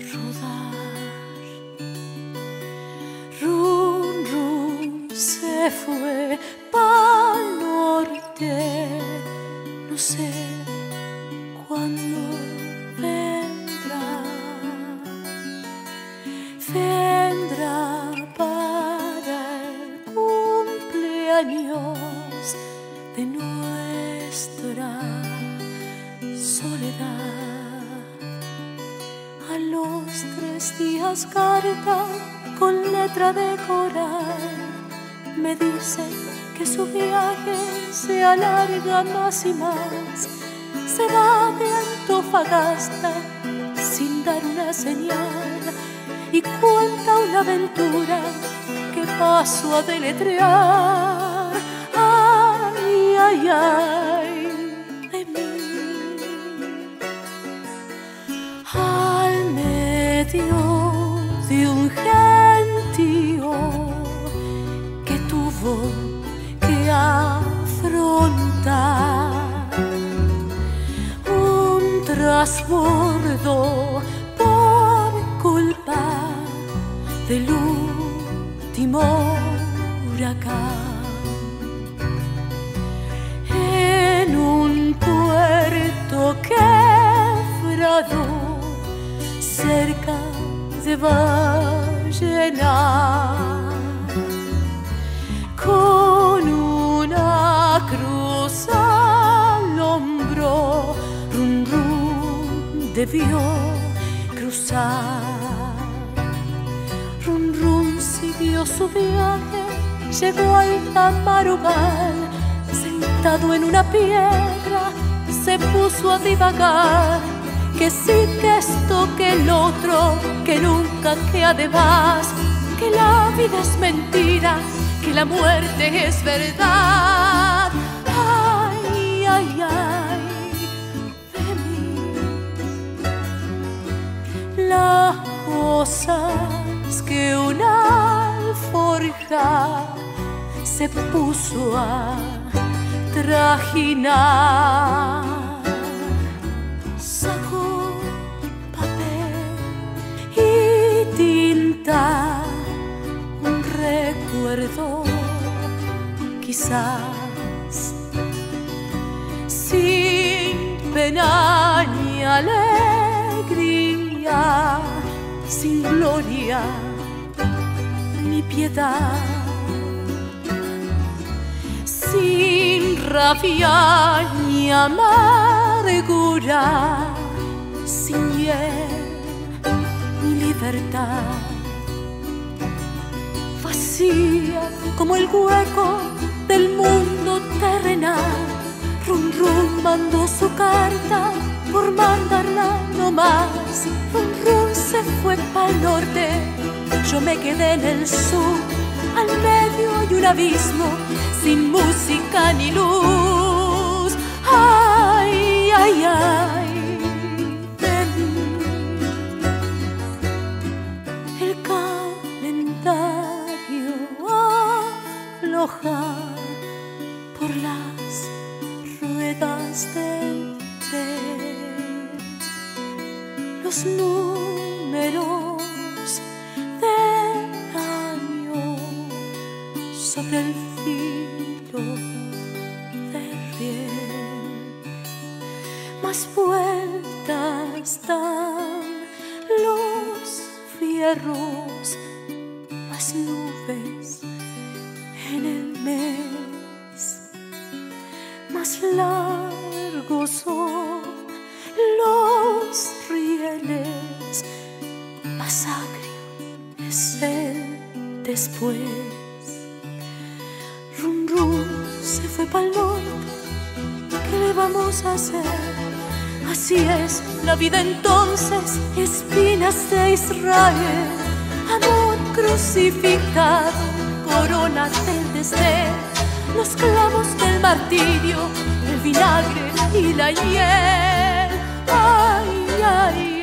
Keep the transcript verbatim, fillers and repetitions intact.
rodar. Rum, rum, se fue pa'l norte, no sé cuándo vendrá. Vendrá para el cumpleaños de nuestra soledad. A los tres días carta con letra de coral me dice que su viaje se alarga más y más. Se va de Antofagasta sin dar una señal y cuenta una aventura que paso a deletrear. Ay, ay, ay, de mí. Al medio de un gentío que tuvo que afrontar un trasbordo por culpa del último huracán. En un puerto quebrado cerca de Vallenar, con una cruz al hombro, rum rum debió cruzar. Rum rum siguió su viaje, llegó al Tamarugal, sentado en una piedra se puso a divagar. Que sí, que esto, que el otro, que nunca, que además, que la vida es mentira, que la muerte es verdad. Ay, ay, ay, de mí. Las cosas que una alforja se puso a trajinar. Sacó papel y tinta, un recuerdo quizás, sin pena ni alegría, sin gloria ni piedad, sin rabia ni amargura, sin hiel ni libertad. Vacía como el hueco del mundo terrenal, rum rum mandó su carta por mandarla no más. Rum rum se fue pa'l norte, yo me quedé en el sur. Al medio hay un abismo sin música ni luz. Ay, ay, ay, de mí. El calendario afloja por las ruedas del tren. Los números del año sobre el filo del riel. Más vueltas dan los fierros, más nubes en el mes, más largos son los rieles, más agrio es el después. Rum rum se fue pa'l norte, ¿qué le vamos a hacer? Así es la vida entonces, espinas de Israel, amor crucificado, corona del desdén, los clavos del martirio, el vinagre y la hiel. Ay, ay,